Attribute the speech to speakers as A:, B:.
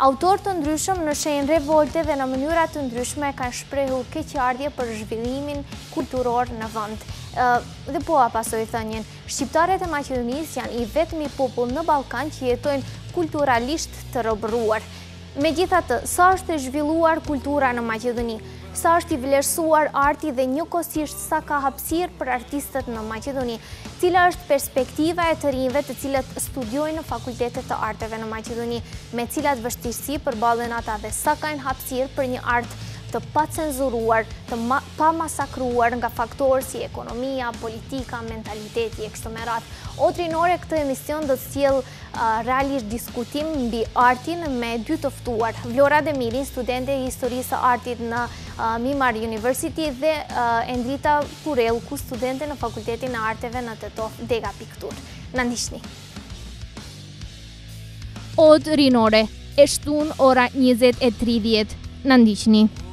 A: Autor të ndryshëm në shenjë revolte dhe në mënyra të ndryshme kanë shprehur keqardhje për zhvillimin kulturor në vend. Dhe po pasoi thënien, shqiptarët e Maqedonisë janë i vetmi popull në Ballkan që jetojnë kulturalisht të robëruar. Megjithatë, sa është e zhvilluar kultura në Maqedoni, sa është i vlerësuar arti dhe njëkohësisht sa ka hapësirë për artistët në Maqedoni, cila është perspektiva e të rinjve të cilët studiojnë në fakultetet të arteve në Maqedoni, me cilat vështirësi përballen ata dhe sa kanë hapësirë për një art të pacenzuruar, të pa masakruar nga faktorë si ekonomia, politika, mentaliteti e kështu me radhë. Otrinore, këtë emision do të sjell realisht diskutim mbi artin me dy të ftuar. Vlora Demirin, studente e historisë së artit në Mimar University dhe Endrita Purellku, studente në Fakultetin e Arteve në Tetov Dega Piktur. Na ndiqni. Rinore, e shtun ora 20:30. Na ndiqni.